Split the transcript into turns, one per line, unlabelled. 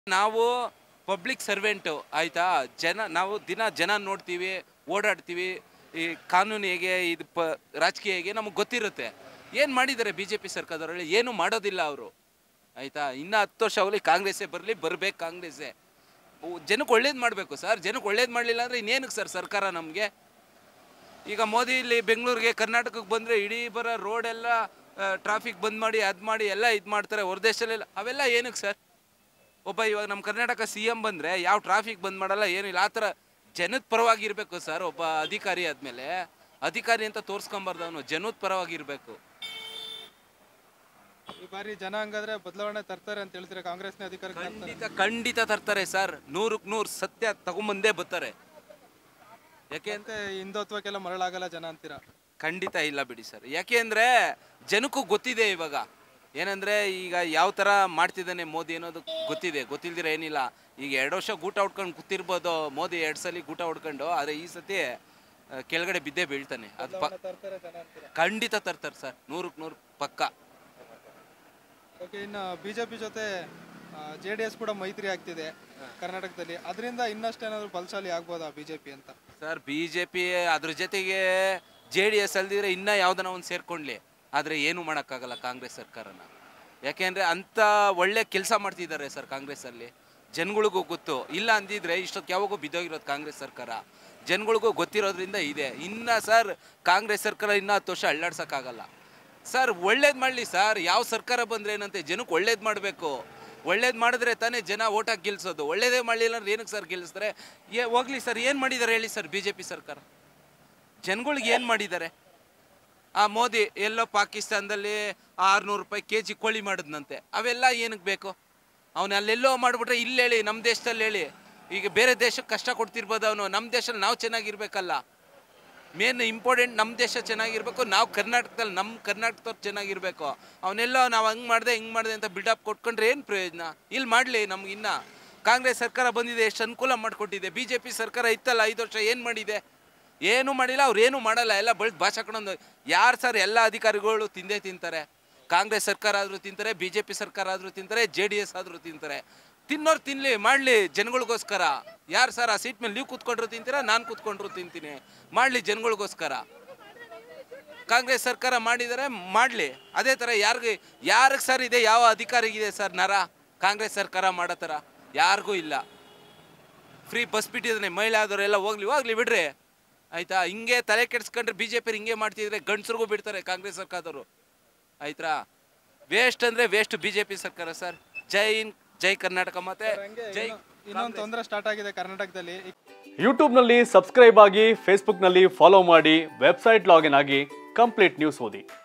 ನಾವು public servant ಆಯಿತಾ. ನಾವು ದಿನ ಜನ ನೋಡ್ತೀವಿ, ಓಡಾಡ್ತೀವಿ. ಈ ಕಾನೂನು ಹೇಗೆ, ಇದು ರಾಜಕೀಯ ಹೇಗೆ ನಮಗೆ ಗೊತ್ತಿರುತ್ತೆ. ಏನು ಮಾಡಿದ್ದಾರೆ ಬಿ ಜೆ ಪಿ ಸರ್ಕಾರದವರಲ್ಲಿ? ಏನು ಮಾಡೋದಿಲ್ಲ ಅವರು, ಆಯಿತಾ. ಇನ್ನೂ 10 ವರ್ಷ ಹೋಗಲಿ, ಕಾಂಗ್ರೆಸ್ಸೇ ಬರಬೇಕು ಕಾಂಗ್ರೆಸ್ಸೇ. ಜನಕ್ಕೆ ಒಳ್ಳೇದು ಮಾಡಬೇಕು ಸರ್. ಜನಕ್ಕೆ ಒಳ್ಳೇದು ಮಾಡಲಿಲ್ಲ ಅಂದರೆ ಇನ್ನೇನಕ್ಕೆ ಸರ್ ಸರ್ಕಾರ ನಮಗೆ? ಈಗ ಮೋದಿ ಇಲ್ಲಿ ಬೆಂಗಳೂರಿಗೆ ಕರ್ನಾಟಕಕ್ಕೆ ಬಂದರೆ ಇಡೀ ಬರೋ ರೋಡೆಲ್ಲ ಟ್ರಾಫಿಕ್ ಬಂದ್ ಮಾಡಿ ಅದು ಮಾಡಿ ಎಲ್ಲ ಇದು ಮಾಡ್ತಾರೆ. ಹೊರದೇಶದಲ್ಲೆಲ್ಲ ಅವೆಲ್ಲ ಏನಕ್ಕೆ ಸರ್? ಇವಾಗ ನಮ್ಮ ಕರ್ನಾಟಕ CM ಬಂದರೆ ಯಾವ ಟ್ರಾಫಿಕ್ ಬಂದ್ ಮಾಡಲ್ಲ, ಏನಿಲ್ಲ. ಆ ಥರ ಜನದ ಪರವಾಗಿರಬೇಕು ಸರ್. ಒಬ್ಬ ಅಧಿಕಾರಿ ಆದಮೇಲೆ ಅಧಿಕಾರಿ ಅಂತ ತೋರಿಸ್ಕೊಂಬಾರ್ದು, ಅವನು ಜನದ ಪರವಾಗಿರಬೇಕು.
ಈ ಬಾರಿ ಜನ ಹಂಗಾದ್ರೆ ಬದಲಾವಣೆ ತರ್ತಾರೆ ಅಂತ ಹೇಳ್ತೀರಾ? ಕಾಂಗ್ರೆಸ್ನ ಅಧಿಕಾರಕ್ಕೆ
ಖಂಡಿತ ತರ್ತಾರೆ ಸರ್. 100ಕ್ಕೆ 100 ಸತ್ಯ ತಗೊಂಬಂದೇ ಬರ್ತಾರೆ. ಯಾಕೆ ಅಂತ
ಹಿಂದುತ್ವಕ್ಕೆಲ್ಲ ಮರಳಾಗಲ್ಲ ಜನ ಅಂತೀರಾ?
ಖಂಡಿತ ಇಲ್ಲ ಬಿಡಿ ಸರ್. ಯಾಕೆ ಅಂದರೆ ಜನಕ್ಕೂ ಗೊತ್ತಿದೆ ಇವಾಗ ಏನಂದರೆ, ಈಗ ಯಾವ ಥರ ಮಾಡ್ತಿದ್ದಾನೆ ಮೋದಿ ಅನ್ನೋದು ಗೊತ್ತಿದೆ. ಗೊತ್ತಿಲ್ದಿರ ಏನಿಲ್ಲ. ಈಗ 2 ವರ್ಷ ಗೂಟ ಹೊಡ್ಕೊಂಡು ಕೂತಿರ್ಬೋದು ಮೋದಿ, 2 ಸಲ ಗೂಟ ಹೊಡ್ಕೊಂಡು. ಆದರೆ ಈ ಸತಿ ಕೆಳಗಡೆ ಬಿದ್ದೇ ಬೀಳ್ತಾನೆ. ಅದು ಖಂಡಿತ ತರ್ತಾರೆ ಸರ್, 100ಕ್ಕೆ 100 ಪಕ್ಕ.
ಓಕೆ, ಇನ್ನು BJP ಜೊತೆ JDS ಕೂಡ ಮೈತ್ರಿ ಆಗ್ತಿದೆ ಕರ್ನಾಟಕದಲ್ಲಿ. ಅದರಿಂದ ಇನ್ನಷ್ಟು ಏನಾದರೂ ಬಲಶಾಲಿ ಆಗ್ಬೋದಾ BJP ಅಂತ?
ಸರ್, BJP ಅದ್ರ ಜೊತೆಗೆ JDS ಅಲ್ದಿದ್ರೆ ಇನ್ನೂ ಯಾವುದನ್ನ ಒಂದು ಸೇರ್ಕೊಳ್ಳಿ, ಆದರೆ ಏನೂ ಮಾಡೋಕ್ಕಾಗಲ್ಲ ಕಾಂಗ್ರೆಸ್ ಸರ್ಕಾರನ. ಯಾಕೆಂದರೆ ಅಂಥ ಒಳ್ಳೆ ಕೆಲಸ ಮಾಡ್ತಿದ್ದಾರೆ ಸರ್ ಕಾಂಗ್ರೆಸ್ಸಲ್ಲಿ. ಜನಗಳಿಗೂ ಗೊತ್ತು. ಇಲ್ಲ ಅಂದಿದ್ರೆ ಇಷ್ಟೊತ್ತು ಯಾವಾಗೂ ಬಿದ್ದೋಗಿರೋದು ಕಾಂಗ್ರೆಸ್ ಸರ್ಕಾರ. ಜನಗಳಿಗೂ ಗೊತ್ತಿರೋದ್ರಿಂದ ಇದೆ. ಇನ್ನು ಸರ್ ಕಾಂಗ್ರೆಸ್ ಸರ್ಕಾರ ಇನ್ನೂ 10 ವರ್ಷ ಅಳ್ಳಾಡ್ಸೋಕ್ಕಾಗಲ್ಲ ಸರ್. ಒಳ್ಳೇದು ಮಾಡಲಿ ಸರ್. ಯಾವ ಸರ್ಕಾರ ಬಂದರೆ ಏನಂತೆ, ಜನಕ್ಕೆ ಒಳ್ಳೇದು ಮಾಡಬೇಕು. ಒಳ್ಳೇದು ಮಾಡಿದ್ರೆ ತಾನೇ ಜನ ಓಟಾಗಿ ಗೆಲ್ಸೋದು. ಒಳ್ಳೇದೇ ಮಾಡಲಿಲ್ಲ ಅಂದ್ರೆ ಏನಕ್ಕೆ ಸರ್ ಗೆಲ್ಲಿಸ್ತಾರೆ? ಹೋಗ್ಲಿ ಸರ್, ಏನು ಮಾಡಿದ್ದಾರೆ ಹೇಳಿ ಸರ್ BJP ಸರ್ಕಾರ? ಜನಗಳಿಗೆ ಏನು ಮಾಡಿದ್ದಾರೆ? ಆ ಮೋದಿ ಎಲ್ಲೋ ಪಾಕಿಸ್ತಾನದಲ್ಲಿ 600 ರೂಪಾಯಿ kg ಕೋಳಿ ಮಾಡಿದ್ನಂತೆ. ಅವೆಲ್ಲ ಏನಕ್ಕೆ ಬೇಕು? ಅವನು ಅಲ್ಲೆಲ್ಲೋ ಮಾಡಿಬಿಟ್ರೆ ಇಲ್ಲಿ ಹೇಳಿ, ನಮ್ಮ ದೇಶದಲ್ಲಿ ಹೇಳಿ. ಈಗ ಬೇರೆ ದೇಶಕ್ಕೆ ಕಷ್ಟ ಕೊಡ್ತಿರ್ಬೋದು ಅವನು. ನಮ್ಮ ದೇಶದಲ್ಲಿ ನಾವು ಚೆನ್ನಾಗಿರ್ಬೇಕಲ್ಲ. ಮೇನ್ ಇಂಪಾರ್ಟೆಂಟ್ ನಮ್ಮ ದೇಶ ಚೆನ್ನಾಗಿರ್ಬೇಕು. ನಾವು ಕರ್ನಾಟಕದಲ್ಲಿ ನಮ್ಮ ಕರ್ನಾಟಕದವ್ರು ಚೆನ್ನಾಗಿರ್ಬೇಕು. ಅವನ್ನೆಲ್ಲೋ ನಾವು ಹಂಗೆ ಮಾಡಿದೆ ಅಂತ ಬಿಲ್ಡಪ್ ಕೊಟ್ಕೊಂಡ್ರೆ ಏನು ಪ್ರಯೋಜನ? ಇಲ್ಲಿ ಮಾಡಲಿ. ನಮ್ಗೆ ಇನ್ನು ಕಾಂಗ್ರೆಸ್ ಸರ್ಕಾರ ಬಂದಿದೆ, ಎಷ್ಟು ಅನುಕೂಲ ಮಾಡಿಕೊಟ್ಟಿದೆ. BJP ಸರ್ಕಾರ ಇತ್ತಲ್ಲ 5 ವರ್ಷ, ಏನು ಮಾಡಿದೆ? ಏನೂ ಮಾಡಿಲ್ಲ. ಅವ್ರು ಏನೂ ಮಾಡಲ್ಲ. ಎಲ್ಲ ಬಳ್ದು ಭಾಷಾಕೊಂಡೊಂದು. ಯಾರು ಸರ್? ಎಲ್ಲ ಅಧಿಕಾರಿಗಳು ತಿಂದೇ ತಿಂತಾರೆ. ಕಾಂಗ್ರೆಸ್ ಸರ್ಕಾರ ಆದರೂ ತಿಂತಾರೆ, BJP ಸರ್ಕಾರ ಆದರೂ ತಿಂತಾರೆ, JDS ಆದರೂ ತಿಂತಾರೆ. ತಿನ್ನೋರು ತಿನ್ನಲಿ, ಮಾಡಲಿ ಜನಗಳಿಗೋಸ್ಕರ. ಯಾರು ಸರ್ ಆ ಸೀಟ್ ಮೇಲೆ ನೀವು ಕೂತ್ಕೊಂಡ್ರು ತಿಂತೀರಾ, ನಾನು ಕೂತ್ಕೊಂಡ್ರು ತಿಂತೀನಿ. ಮಾಡಲಿ ಜನಗಳಿಗೋಸ್ಕರ. ಕಾಂಗ್ರೆಸ್ ಸರ್ಕಾರ ಮಾಡಿದರೆ ಮಾಡಲಿ. ಅದೇ ಥರ ಯಾರಿಗೆ ಸರ್ ಇದೆ? ಯಾವ ಅಧಿಕಾರಿಗಿದೆ ಸರ್ ನರ ಕಾಂಗ್ರೆಸ್ ಸರ್ಕಾರ ಮಾಡೋ ಥರ? ಯಾರಿಗೂ ಇಲ್ಲ. ಫ್ರೀ ಬಸ್ ಬಿಟ್ಟಿದ್ದಾನೆ, ಮಹಿಳೆ ಆದವರೆಲ್ಲ ಹೋಗ್ಲಿ ಬಿಡ್ರಿ, ಆಯಿತಾ. ಹಿಂಗೆ ತಲೆ ಕೆಡಿಸ್ಕೊಂಡ್ರೆ BJP ಹಿಂಗೆ ಮಾಡ್ತಿದ್ರೆ ಗಂಡಸ್ರಿಗೂ ಬಿಡ್ತಾರೆ ಕಾಂಗ್ರೆಸ್ ಸರ್ಕಾರದವರು, ಆಯ್ತಾ. ವೇಸ್ಟ್ ಅಂದರೆ ವೇಸ್ಟ್ BJP ಸರ್ಕಾರ ಸರ್. ಜೈ ಕರ್ನಾಟಕ. ಮತ್ತೆ ಜೈ.
ಇನ್ನೊಂದು ತೊಂದರೆ ಸ್ಟಾರ್ಟ್ ಆಗಿದೆ ಕರ್ನಾಟಕದಲ್ಲಿ.
ಯೂಟ್ಯೂಬ್ನಲ್ಲಿ ಸಬ್ಸ್ಕ್ರೈಬ್ ಆಗಿ, ಫೇಸ್ಬುಕ್ನಲ್ಲಿ ಫಾಲೋ ಮಾಡಿ, ವೆಬ್ಸೈಟ್ ಲಾಗಿನ್ ಆಗಿ ಕಂಪ್ಲೀಟ್ ನ್ಯೂಸ್ ಓದಿ.